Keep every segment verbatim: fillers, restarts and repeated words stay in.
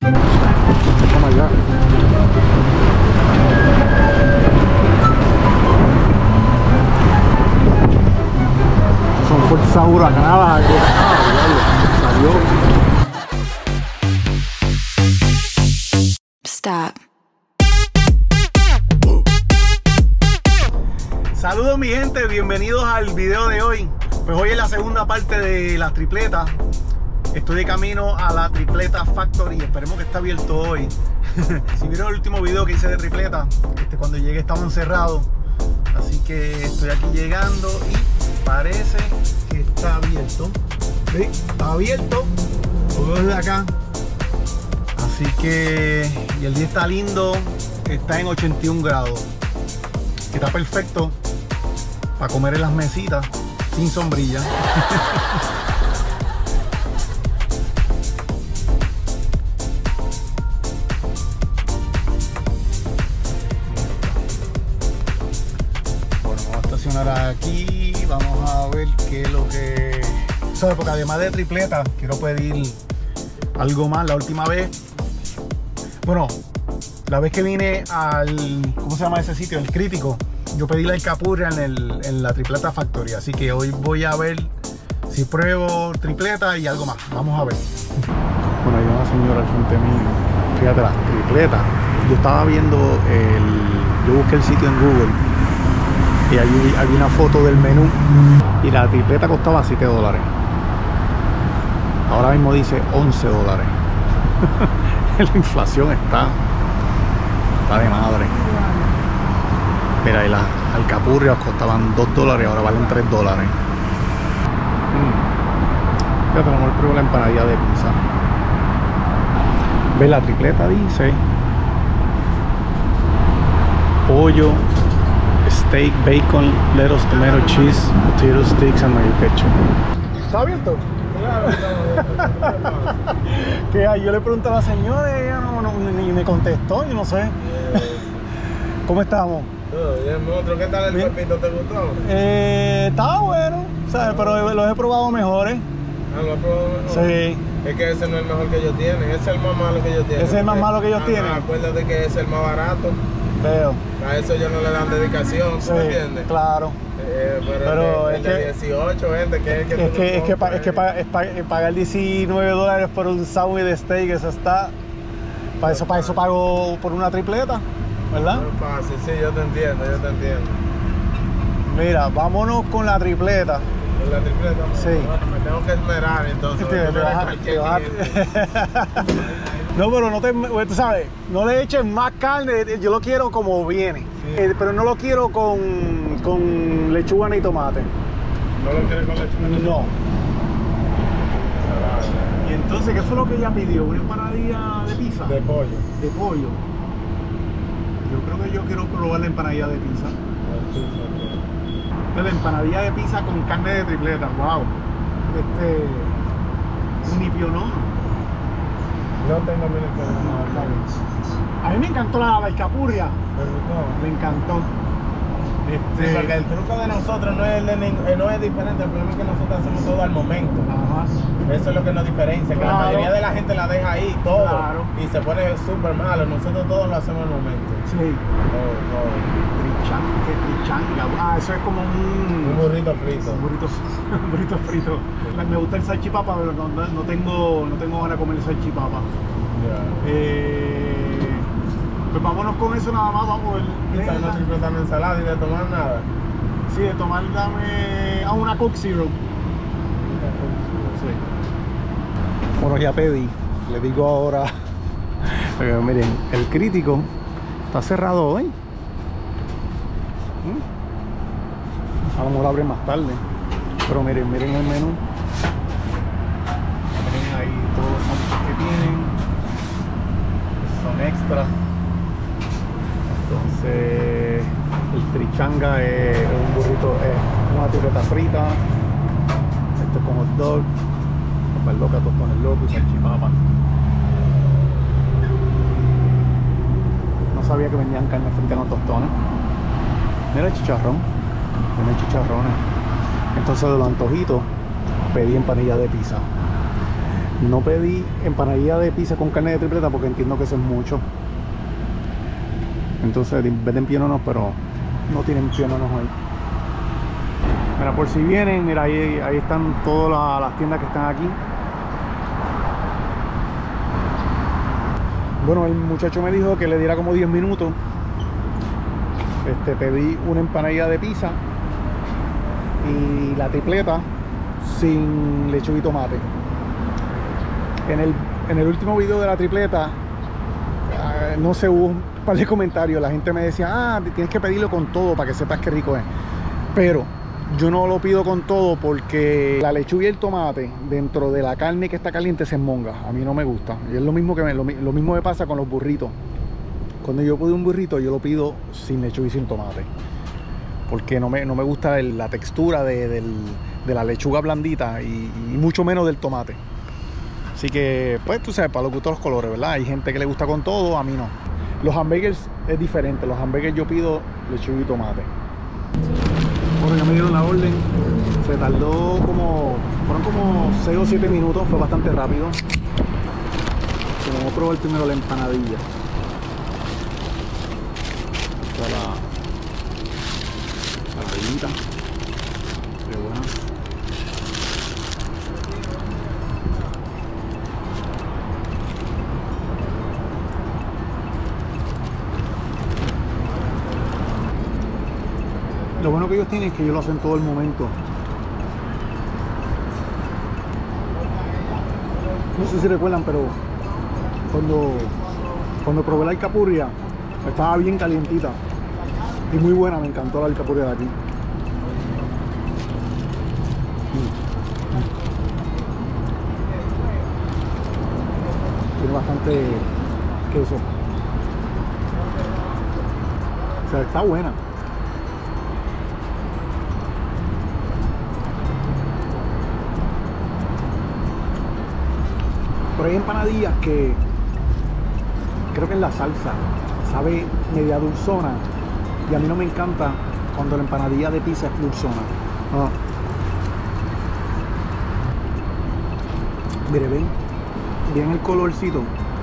Oh my God. Son fuerzas huracanadas. Ah, salió. Stop. Saludos mi gente, bienvenidos al video de hoy. Pues hoy es la segunda parte de las tripletas. Estoy de camino a la Tripleta Factory. Esperemos que esté abierto hoy. Si vieron el último video que hice de tripleta, este, cuando llegué estaba encerrado. Así que estoy aquí llegando y parece que está abierto. ¿Sí? Está abierto. Lo veo desde acá. Así que y el día está lindo. Está en ochenta y un grados. Que está perfecto para comer en las mesitas sin sombrilla. Aquí vamos a ver qué es lo que... ¿Sabes? Porque además de tripleta quiero pedir algo más. La última vez, bueno, la vez que vine al... ¿cómo se llama ese sitio? El Crítico. Yo pedí la alcapurria en, el, en la Tripleta Factory. Así que hoy voy a ver si pruebo tripleta y algo más. Vamos a ver. Bueno, hay una señora al frente mío. Fíjate, las tripletas. Yo estaba viendo el... Yo busqué el sitio en Google y allí había una foto del menú y la tripleta costaba siete dólares. Ahora mismo dice once dólares. La inflación está está de madre. Mira, y las alcapurrias costaban dos dólares, ahora valen tres dólares. mm. Fíjate, a lo mejor pruebo la empanadilla de pizza. Ve, la tripleta dice pollo, steak, bacon, lettuce, tomato, cheese, potato sticks and mayo ketchup. ¿Está abierto? Claro. Que yo le pregunté a la señora y ella no, no, ni me contestó, yo no sé. ¿Cómo estamos? Todo bien, monstruo. ¿Qué tal el Bien. pepito? ¿Te gustó? Eh, estaba bueno, ¿sabes? Pero los he probado mejores. Ah, ¿lo has probado mejor? Sí. Es que ese no es el mejor que ellos tienen, ese es el más malo que ellos tienen. ¿Ese es el más malo que ellos Ah, tienen? Acuérdate que ese es el más barato. Veo. A eso ellos no le dan dedicación, ¿tú Sí, me entiendes? claro. Eh, pero Pero el es de, el que- de dieciocho, gente, que es el que Es tú que, no es que, pa- compras, es que pa- eh. es pa- pagar diecinueve dólares por un sándwich de steak, eso está... Para eso, para eso pago por una tripleta, ¿verdad? No es fácil, sí, yo te entiendo, yo te entiendo. Mira, vámonos con la tripleta. En la tripleta, Sí. bueno, me tengo que esmerar entonces. Te- tú te no eres vas a- cualquier te vas a- cliente. No, pero no te... Tú sabes, no le eches más carne, yo lo quiero como viene. Sí. Eh, pero no lo quiero con, con lechuga ni tomate. ¿No lo quieres con leche? No. Y entonces, ¿qué fue lo que ella pidió? ¿Una empanadilla de pizza? De pollo. De pollo. Yo creo que yo quiero probar la empanadilla de pizza. La empanadilla de pizza con carne de tripleta. Wow. Este... Un nipio no. No tengo mil pesos. A mí me encantó la, la alcapurria. ¿Te gustó? Me encantó. Sí, Este... porque el truco de nosotros no es, el de ning- eh, no es diferente, el problema es que nosotros hacemos todo al momento. Ajá. Eso es lo que nos diferencia, que Claro. la mayoría de la gente la deja ahí, todo, Claro. y se pone súper malo. Nosotros todos lo hacemos al momento. Sí. Todo, todo. Trichanga, ¿qué trichanga? Ah, eso es como un... Un burrito frito. Un burrito, un burrito frito. Me gusta el salchipapa, pero no, no, no tengo, no tengo ganas de comer el salchipapa. Ya. Eh, pues vámonos con eso nada más, vamos. El, Quizás no tripleta en ensalada y de tomar nada. Sí, de tomar, dame a una Coke Zero. Sí. Bueno, ya pedí. Le digo ahora. Pero miren, el Crítico está cerrado hoy. ¿Mm? A lo mejor abre más tarde. Pero miren, miren el menú. Miren ahí todos los sándwiches que tienen. Son extra. Entonces, el trichanga es un burrito, es una tripleta frita. Esto es con hot dog, papas locas, tostones locos y salchipapa. No sabía que vendían carne frita con tostones. Mira el chicharrón, mira chicharrones. Entonces, de los antojitos, pedí empanilla de pizza. No pedí empanadilla de pizza con carne de tripleta porque entiendo que eso es mucho. Entonces venden pianonos, pero no tienen pianonos hoy. Mira, por si vienen, mira, ahí, ahí están todas las, las tiendas que están aquí. Bueno, el muchacho me dijo que le diera como diez minutos. Este, pedí una empanadilla de pizza y la tripleta sin lechuga y tomate. En el, en el último video de la tripleta, uh, no sé, hubo un par de comentarios. La gente me decía, ah, tienes que pedirlo con todo para que sepas qué rico es. Pero yo no lo pido con todo porque la lechuga y el tomate dentro de la carne que está caliente se enmonga. A mí no me gusta. Y es lo mismo que me, lo, lo mismo me pasa con los burritos. Cuando yo pido un burrito, yo lo pido sin lechuga y sin tomate. Porque no me, no me gusta el, la textura de, del, de la lechuga blandita y, y mucho menos del tomate. Así que, pues tú sabes, para los gustos los colores, ¿verdad? Hay gente que le gusta con todo, a mí no. Los hamburgers es diferente. Los hamburgers yo pido lechuga y tomate. Bueno, ya me dieron la orden. Se tardó como... Fueron como seis o siete minutos. Fue bastante rápido. Pero vamos a probar primero la empanadilla. Esta la... La rayita. Qué buena. Lo bueno que ellos tienen es que ellos lo hacen todo el momento. No sé si recuerdan, pero cuando, cuando probé la alcapurria estaba bien calientita y muy buena. Me encantó la alcapurria de aquí. Mm. Tiene bastante queso. O sea, está buena. Pero hay empanadillas que creo que en la salsa sabe media dulzona y a mí no me encanta cuando la empanadilla de pizza es dulzona. Ah. Mire, ven, ven el colorcito.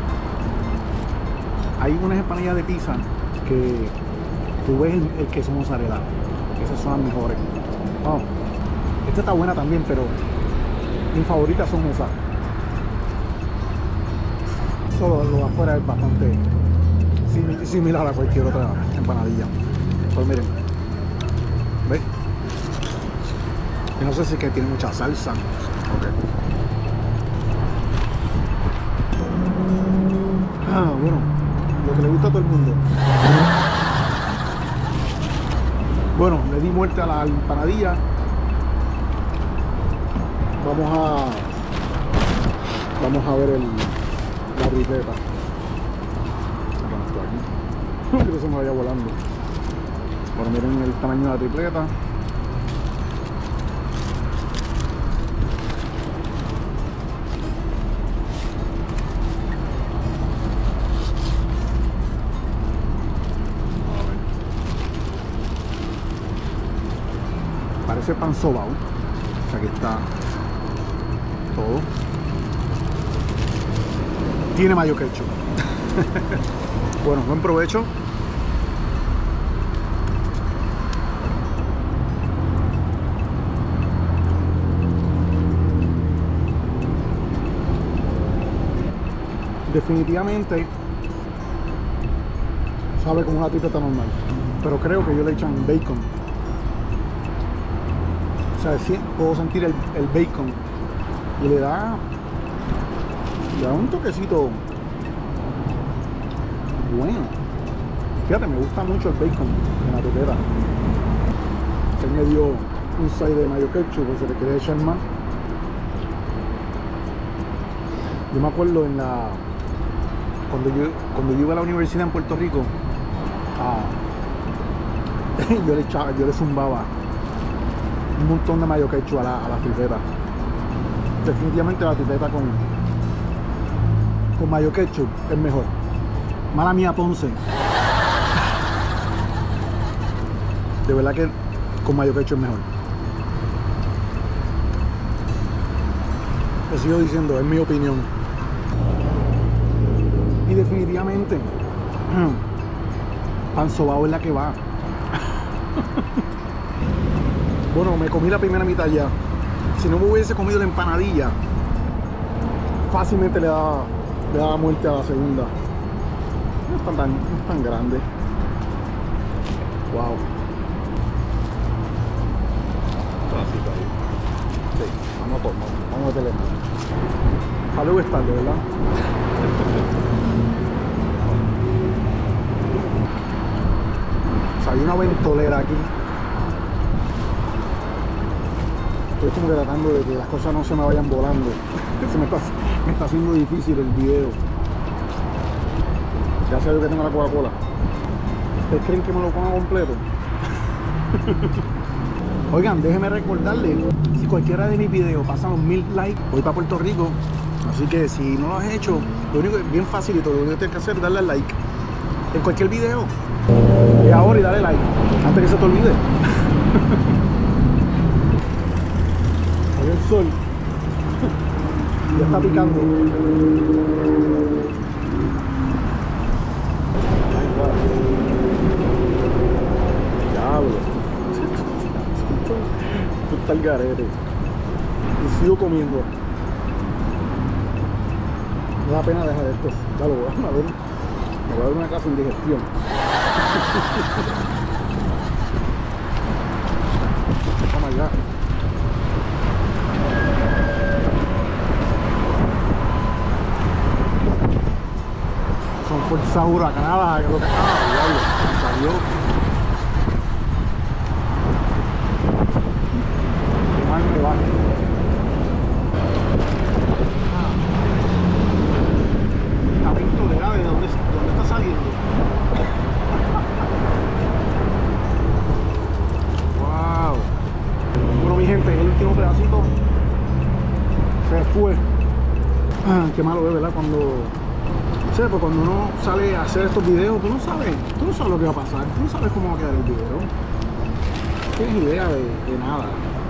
Hay unas empanadillas de pizza que tú ves el, el queso mozzarella. Esas son las mejores. Oh. Esta está buena también, pero mis favoritas son esas. Solo lo de afuera es bastante similar a cualquier otra empanadilla. Pues miren, ¿ves? Y no sé si es que tiene mucha salsa. Okay. Ah, bueno, lo que le gusta a todo el mundo. Bueno, le di muerte a la empanadilla. Vamos a vamos a ver el la tripleta. No quiero que se me vaya volando. Bueno, miren el tamaño de la tripleta. Parece pan sobao. O sea, aquí está todo. Tiene mayo ketchup. Bueno, buen provecho. Definitivamente sabe como una tripleta normal, pero creo que ellos le echan bacon. O sea, sí, puedo sentir el, el bacon y le da le da un toquecito bueno. Fíjate, me gusta mucho el bacon en la tripleta. Él me dio un side de mayo ketchup, pues se le quería echar más. Yo me acuerdo en la cuando yo cuando yo iba a la universidad en Puerto Rico, ah, yo le echaba, yo le zumbaba un montón de mayo ketchup a la, a la tripleta. Definitivamente la tripleta con con mayo ketchup es mejor. Mala mía, Ponce. De verdad que con mayo ketchup es mejor. Te sigo diciendo, es mi opinión. Y definitivamente, pan sobao es la que va. Bueno, me comí la primera mitad ya. Si no me hubiese comido la empanadilla, fácilmente le daba, le daba muerte a la segunda. No es tan, tan, no es tan grande. Wow. Sí, vamos a tomar, vamos a meterle más. Para luego es tarde, ¿verdad? O sea, hay una ventolera aquí. Estoy como que tratando de que las cosas no se me vayan volando. Se me está, me está haciendo difícil el video. Gracias a Dios que tengo la Coca-Cola. ¿Ustedes creen que me lo coma completo? Oigan, déjenme recordarles, si cualquiera de mis videos pasa los mil likes, voy para Puerto Rico. Así que si no lo has hecho, lo único es bien facilito, lo único que tienes que hacer es darle al like en cualquier video. Y ahora y dale like, antes que se te olvide. Ahí el sol ya está picando. Ay, wow. Diablo. Esto está el garete. Y sigo comiendo. No da pena dejar esto. Ya lo voy a ver. Me voy a dar una clase en digestión. Oh my God. Son fuerzas huracanadas. Creo que ah, diablo. Salió. Qué mal me va. La ventolera de dónde, dónde está saliendo. Wow. Bueno, mi gente, el último pedacito se fue. Ah, qué malo es, ¿verdad? Cuando, sí, pues cuando uno sale a hacer estos videos, tú no sabes, tú no sabes lo que va a pasar, tú no sabes cómo va a quedar el video. No tienes idea de, de nada.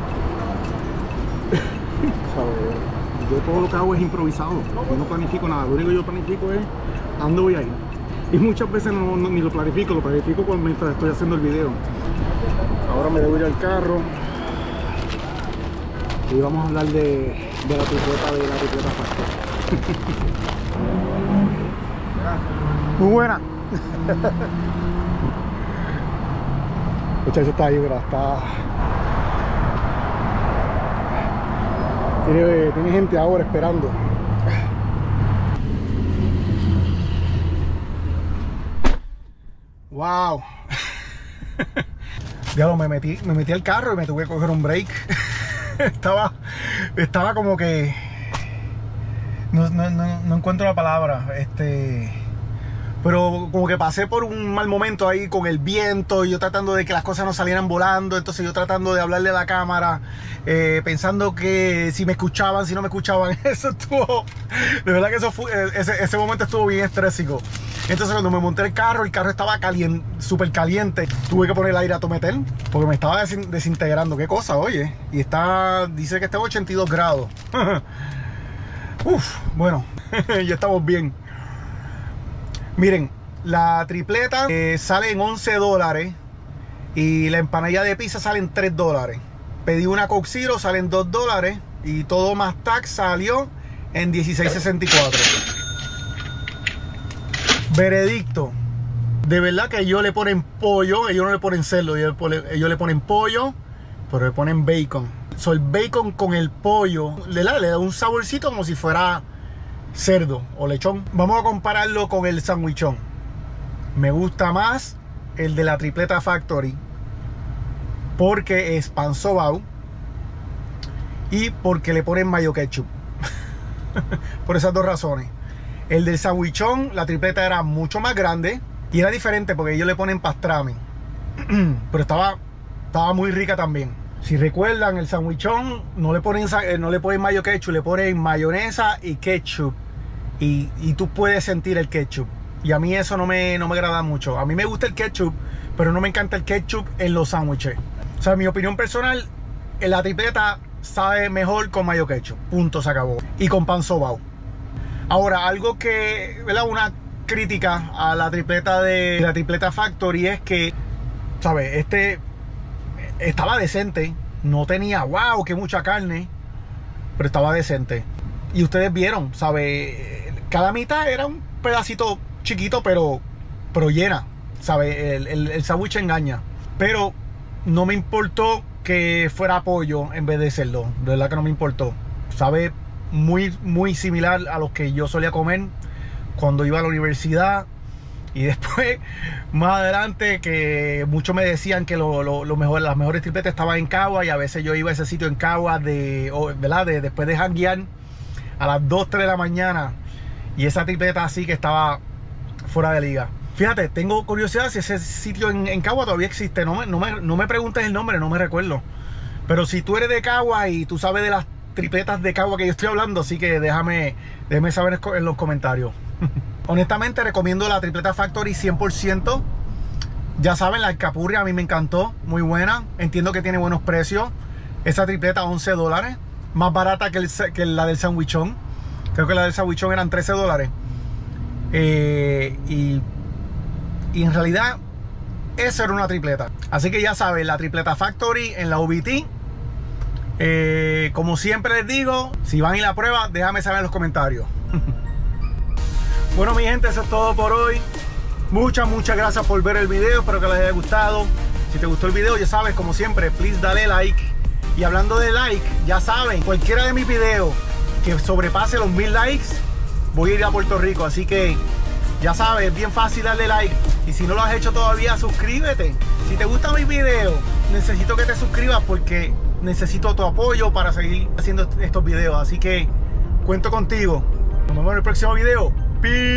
¿Sabes? Yo todo lo que hago es improvisado, yo no planifico nada, lo único que yo planifico es a dónde voy a ir. Y muchas veces no, no, ni lo planifico, lo planifico cuando, mientras estoy haciendo el video. Ahora me debo ir al carro y vamos a hablar de, de la tripleta de la tripleta Factory. Muy buena. Muchacho está ahí, pero está... Tiene, tiene gente ahora esperando. Wow. Diablo, me metí, me metí al carro y me tuve que coger un break. estaba, estaba como que no, no, no, no encuentro la palabra. Este, pero como que pasé por un mal momento ahí con el viento y yo tratando de que las cosas no salieran volando. Entonces yo tratando de hablarle a la cámara, eh, pensando que si me escuchaban, si no me escuchaban. Eso estuvo, de verdad que eso fue, ese, ese momento estuvo bien estrésico. Entonces cuando me monté el carro, el carro estaba caliente, súper caliente. Tuve que poner el aire a tometer porque me estaba des desintegrando. Qué cosa, oye. Y está, dice que está en ochenta y dos grados. Uf, bueno, ya estamos bien. Miren, la tripleta eh, sale en once dólares y la empanadilla de pizza sale en tres dólares. Pedí una Coke Zero, sale en dos dólares y todo más tax salió en dieciséis sesenta y cuatro. Veredicto, de verdad que ellos le ponen pollo, ellos no le ponen cerdo, ellos, ellos le ponen pollo, pero le ponen bacon. So, el bacon con el pollo le da, le da un saborcito como si fuera cerdo o lechón. Vamos a compararlo con el sandwichón. Me gusta más el de la Tripleta Factory porque es pan sobao y porque le ponen mayo ketchup. Por esas dos razones. El del sandwichón, la tripleta era mucho más grande y era diferente porque ellos le ponen pastrami. Pero estaba, estaba muy rica también. Si recuerdan, el sandwichón no le ponen, no le ponen mayo ketchup, le ponen mayonesa y ketchup. Y, y tú puedes sentir el ketchup. Y a mí eso no me, no me agrada mucho. A mí me gusta el ketchup, pero no me encanta el ketchup en los sándwiches. O sea, en mi opinión personal, en la tripleta sabe mejor con mayo ketchup. Punto, se acabó. Y con pan sobao. Ahora, algo que, ¿verdad? Una crítica a la tripleta de la tripleta Factory es que, ¿sabes? Este estaba decente. No tenía, wow, que mucha carne. Pero estaba decente. Y ustedes vieron, ¿sabes? Cada mitad era un pedacito chiquito, pero, pero llena. ¿Sabes? El, el, el sándwich engaña. Pero no me importó que fuera pollo en vez de cerdo. De verdad que no me importó. Sabe muy, muy similar a los que yo solía comer cuando iba a la universidad. Y después, más adelante, que muchos me decían que lo, lo, lo mejor, las mejores tripletas estaban en Cagua. Y a veces yo iba a ese sitio en Cagua de, ¿verdad? De, después de janguear a las dos, tres de la mañana. Y esa tripleta así que estaba fuera de liga. Fíjate, tengo curiosidad si ese sitio en, en Cagua todavía existe. No me, no, me, no me preguntes el nombre, no me recuerdo. Pero si tú eres de Cagua y tú sabes de las tripletas de Cagua que yo estoy hablando, así que déjame, déjame saber en los comentarios. Honestamente recomiendo la tripleta Factory cien por ciento. Ya saben, la alcapurria a mí me encantó, muy buena. Entiendo que tiene buenos precios. Esa tripleta once dólares, más barata que, el, que la del sandwichón. Creo que la del sandwichón eran trece dólares. Eh, y, y en realidad eso era una tripleta. Así que ya saben, la tripleta Factory en la U B T. Eh, como siempre les digo, si van y la prueba, déjame saber en los comentarios. Bueno, mi gente, eso es todo por hoy. Muchas, muchas gracias por ver el video. Espero que les haya gustado. Si te gustó el video, ya sabes, como siempre, please dale like. Y hablando de like, ya saben, cualquiera de mis videos que sobrepase los mil likes, voy a ir a Puerto Rico. Así que ya sabes, es bien fácil darle like. Y si no lo has hecho todavía, suscríbete. Si te gustan mis videos, necesito que te suscribas porque necesito tu apoyo para seguir haciendo estos videos. Así que cuento contigo. Nos vemos en el próximo video. Peace.